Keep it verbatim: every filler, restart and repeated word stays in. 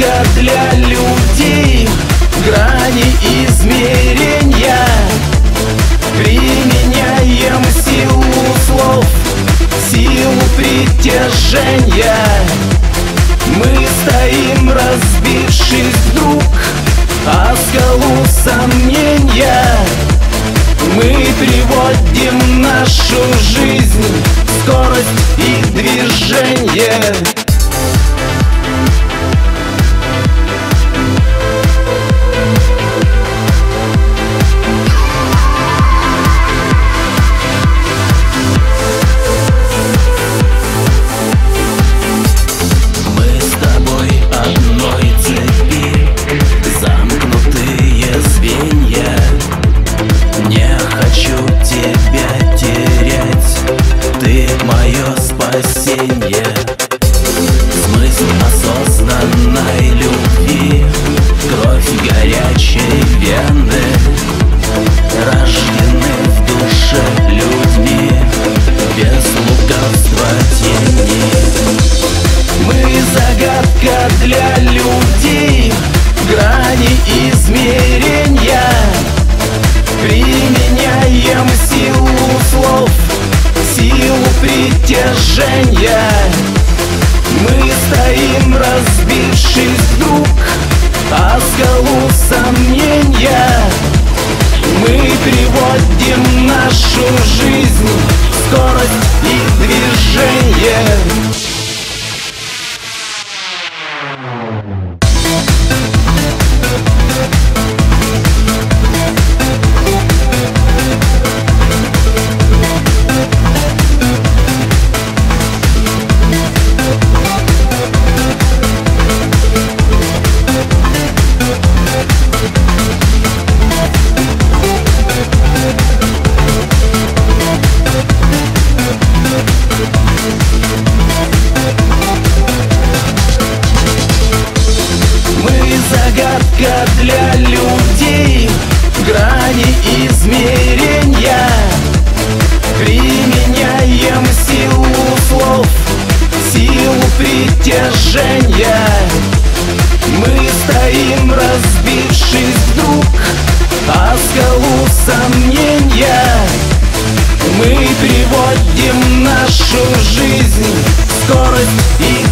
загадка для людей, грани измерения. Применяем силу слов, силу притяжения. Мы стоим, разбившись вдруг о скалу сомнения. Мы приводим нашу жизнь в скорость и движение. Спасение, смысл осознанной любви, кровь горячей вены, рождены в душе людьми, без лукавства тени. Мы загадка для людей, грани измерения. Применяем силу слов, силу притяжения. Мы стоим, разбившись вдруг о скалу сомнения. Мы приводим нашу жизнь в скорость и движение. Загадка для людей, грани измерения. Применяем силу слов, силу притяжения. Мы стоим, разбившись вдруг о скалу сомнения. Мы приводим нашу жизнь в скорость и